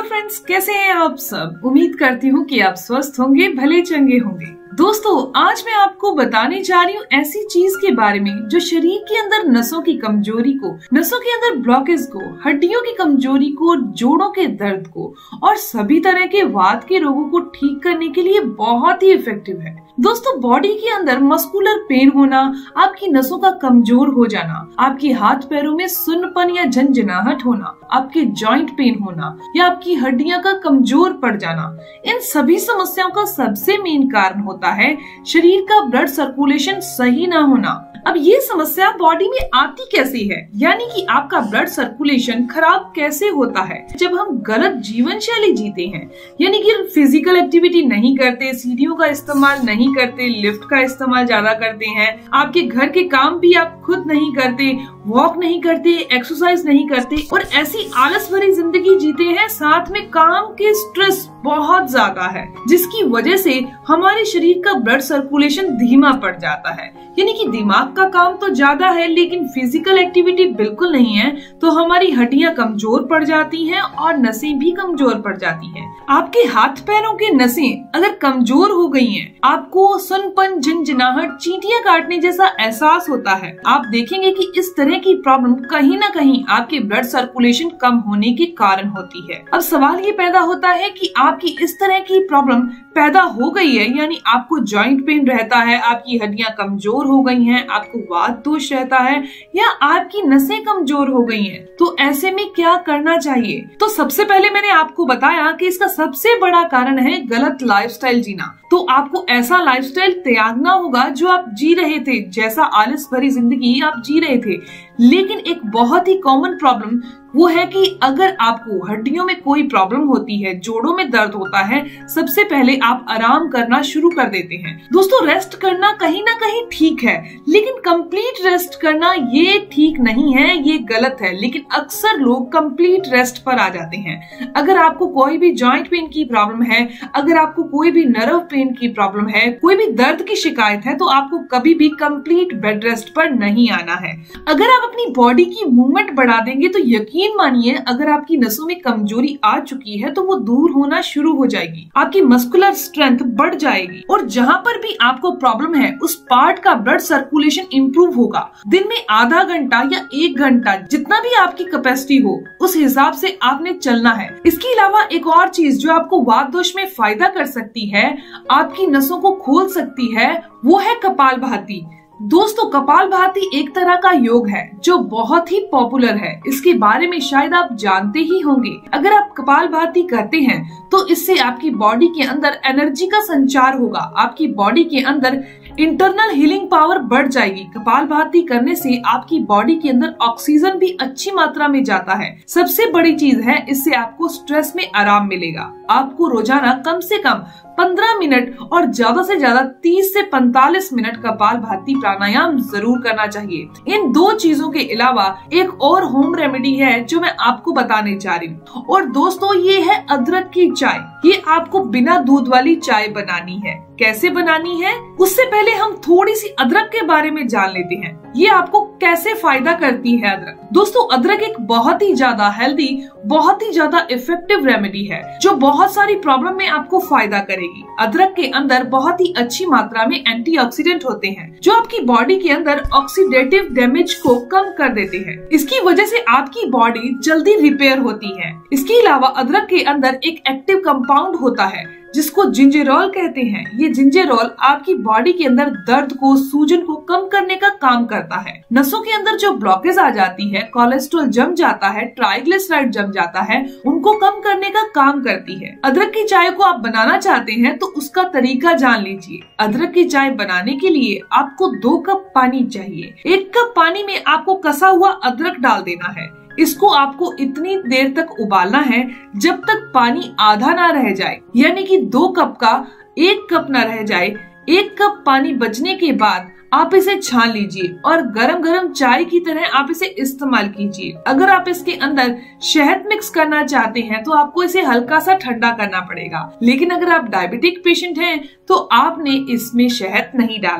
Friends, कैसे हैं आप सब। उम्मीद करती हूँ कि आप स्वस्थ होंगे, भले चंगे होंगे। दोस्तों, आज मैं आपको बताने जा रही हूँ ऐसी चीज के बारे में जो शरीर के अंदर नसों की कमजोरी को, नसों के अंदर ब्लॉकेज को, हड्डियों की कमजोरी को, जोड़ों के दर्द को और सभी तरह के वात के रोगों को ठीक करने के लिए बहुत ही इफेक्टिव है। दोस्तों, बॉडी के अंदर मस्कुलर पेन होना, आपकी नसों का कमजोर हो जाना, आपके हाथ पैरों में सुन्नपन या झंझनाहट होना, आपके जॉइंट पेन होना या आपकी हड्डियां का कमजोर पड़ जाना, इन सभी समस्याओं का सबसे मेन कारण होता है शरीर का ब्लड सर्कुलेशन सही ना होना। अब ये समस्या बॉडी में आती कैसी है, यानी कि आपका ब्लड सर्कुलेशन खराब कैसे होता है जब हम गलत जीवन शैली जीते हैं, यानी कि फिजिकल एक्टिविटी नहीं करते, सीढ़ियों का इस्तेमाल नहीं करते, लिफ्ट का इस्तेमाल ज्यादा करते हैं, आपके घर के काम भी आप खुद नहीं करते, वॉक नहीं करते, एक्सरसाइज नहीं करते और ऐसी आलस भरी जिंदगी जीते हैं। साथ में काम के स्ट्रेस बहुत ज्यादा है, जिसकी वजह से हमारे शरीर का ब्लड सर्कुलेशन धीमा पड़ जाता है। यानी कि दिमाग का काम तो ज्यादा है लेकिन फिजिकल एक्टिविटी बिल्कुल नहीं है, तो हमारी हड्डियां कमजोर पड़ जाती हैं और नसें भी कमजोर पड़ जाती हैं। आपके हाथ पैरों के नसें अगर कमजोर हो गई हैं, आपको सुनपन, झंझनाहट, चींटियां काटने जैसा एहसास होता है। आप देखेंगे कि इस तरह की प्रॉब्लम कहीं ना कहीं आपके ब्लड सर्कुलेशन कम होने के कारण होती है। अब सवाल ये पैदा होता है कि आपकी इस तरह की प्रॉब्लम पैदा हो गई है, यानी आपको जॉइंट पेन रहता है, आपकी हड्डियां कमजोर हो गई हैं, आपको वात दोष रहता है या आपकी नसें कमजोर हो गई हैं, तो ऐसे में क्या करना चाहिए। तो सबसे पहले मैंने आपको बताया कि इसका सबसे बड़ा कारण है गलत लाइफस्टाइल जीना। तो आपको ऐसा लाइफस्टाइल त्यागना होगा जो आप जी रहे थे, जैसा आलस भरी जिंदगी आप जी रहे थे। लेकिन एक बहुत ही कॉमन प्रॉब्लम वो है कि अगर आपको हड्डियों में कोई प्रॉब्लम होती है, जोड़ों में दर्द होता है, सबसे पहले आप आराम करना शुरू कर देते हैं। दोस्तों, रेस्ट करना कहीं ना कहीं ठीक है, लेकिन कंप्लीट रेस्ट करना ये ठीक नहीं है, ये गलत है। लेकिन अक्सर लोग कंप्लीट रेस्ट पर आ जाते हैं। अगर आपको कोई भी जॉइंट पेन की प्रॉब्लम है, अगर आपको कोई भी नर्व पेन की प्रॉब्लम है, कोई भी दर्द की शिकायत है, तो आपको कभी भी कंप्लीट बेड रेस्ट पर नहीं आना है। अगर आप अपनी बॉडी की मूवमेंट बढ़ा देंगे तो यकीन मानिए, अगर आपकी नसों में कमजोरी आ चुकी है तो वो दूर होना शुरू हो जाएगी, आपकी मस्कुलर स्ट्रेंथ बढ़ जाएगी और जहाँ पर भी आपको प्रॉब्लम है उस पार्ट का ब्लड सर्कुलेशन इंप्रूव होगा। दिन में आधा घंटा या 1 घंटा, जितना भी आपकी कैपेसिटी हो उस हिसाब से आपने चलना है। इसके अलावा एक और चीज जो आपको वात दोष में फायदा कर सकती है, आपकी नसों को खोल सकती है, वो है कपालभाति। दोस्तों, कपालभाति एक तरह का योग है जो बहुत ही पॉपुलर है। इसके बारे में शायद आप जानते ही होंगे। अगर आप कपालभाति करते हैं तो इससे आपकी बॉडी के अंदर एनर्जी का संचार होगा, आपकी बॉडी के अंदर इंटरनल हीलिंग पावर बढ़ जाएगी। कपालभाति करने से आपकी बॉडी के अंदर ऑक्सीजन भी अच्छी मात्रा में जाता है। सबसे बड़ी चीज है, इससे आपको स्ट्रेस में आराम मिलेगा। आपको रोजाना कम से कम 15 मिनट और ज्यादा से ज्यादा 30 से 45 मिनट कपालभाति प्राणायाम जरूर करना चाहिए। इन 2 चीजों के अलावा एक और होम रेमेडी है जो मैं आपको बताने जा रही हूँ, और दोस्तों ये है अदरक की चाय। ये आपको बिना दूध वाली चाय बनानी है। कैसे बनानी है, उससे पहले हम थोड़ी सी अदरक के बारे में जान लेते हैं। ये आपको कैसे फायदा करती है अदरक। दोस्तों, अदरक एक बहुत ही ज्यादा हेल्दी, बहुत ही ज्यादा इफेक्टिव रेमेडी है जो बहुत सारी प्रॉब्लम में आपको फायदा करेगी। अदरक के अंदर बहुत ही अच्छी मात्रा में एंटीऑक्सीडेंट होते हैं जो आपकी बॉडी के अंदर ऑक्सीडेटिव डैमेज को कम कर देते हैं। इसकी वजह से आपकी बॉडी जल्दी रिपेयर होती है। इसके अलावा अदरक के अंदर एक एक्टिव कंपाउंड होता है जिसको जिंजेरोल कहते हैं। ये जिंजेरोल आपकी बॉडी के अंदर दर्द को, सूजन को कम करने का काम करता है। नसों के अंदर जो ब्लॉकेज आ जाती है, कोलेस्ट्रॉल जम जाता है, ट्राइग्लिसराइड जम जाता है, उनको कम करने का काम करती है। अदरक की चाय को आप बनाना चाहते हैं तो उसका तरीका जान लीजिए। अदरक की चाय बनाने के लिए आपको 2 कप पानी चाहिए। 1 कप पानी में आपको कसा हुआ अदरक डाल देना है। इसको आपको इतनी देर तक उबालना है जब तक पानी आधा ना रह जाए, यानी कि 2 कप का 1 कप ना रह जाए। 1 कप पानी बचने के बाद आप इसे छान लीजिए और गरम गरम चाय की तरह आप इसे इस्तेमाल कीजिए। अगर आप इसके अंदर शहद मिक्स करना चाहते हैं तो आपको इसे हल्का सा ठंडा करना पड़ेगा, लेकिन अगर आप डायबिटिक पेशेंट हैं तो आपने इसमें शहद नहीं डालना।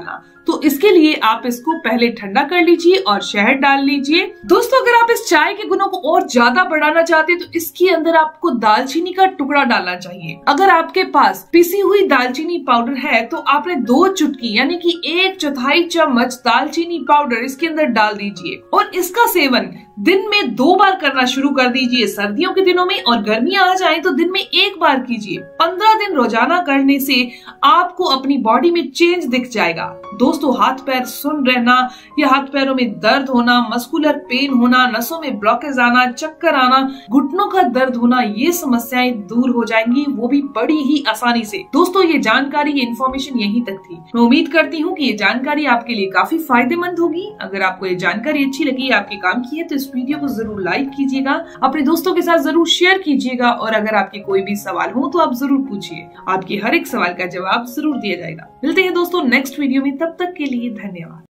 तो इसके लिए आप इसको पहले ठंडा कर लीजिए और शहद डाल लीजिए। दोस्तों अगर आप इस चाय के गुणों को और ज्यादा बढ़ाना चाहते हैं तो इसके अंदर आपको दालचीनी का टुकड़ा डालना चाहिए। अगर आपके पास पिसी हुई दालचीनी पाउडर है तो आपने 2 चुटकी यानी कि 1/4 चम्मच दालचीनी पाउडर इसके अंदर डाल दीजिए और इसका सेवन दिन में 2 बार करना शुरू कर दीजिए सर्दियों के दिनों में, और गर्मियां आ जाए तो दिन में 1 बार कीजिए। 15 दिन रोजाना करने से आपको अपनी बॉडी में चेंज दिख जाएगा। दोस्तों हाथ पैर सुन रहना या हाथ पैरों में दर्द होना, मस्कुलर पेन होना, नसों में ब्लॉकेज आना, चक्कर आना, घुटनों का दर्द होना, ये समस्याएं दूर हो जाएंगी, वो भी बड़ी ही आसानी से। दोस्तों ये जानकारी, ये इन्फॉर्मेशन यहीं तक थी। मैं उम्मीद करती हूँ कि ये जानकारी आपके लिए काफी फायदेमंद होगी। अगर आपको ये जानकारी अच्छी लगी, आपके काम की है, तो इस वीडियो को जरूर लाइक कीजिएगा, अपने दोस्तों के साथ जरूर शेयर कीजिएगा, और अगर आपके कोई भी सवाल हो तो आप जरूर पूछिए, आपके हर एक सवाल का जवाब जरूर दिया जाएगा। मिलते हैं दोस्तों नेक्स्ट वीडियो में, तब तक के लिए धन्यवाद।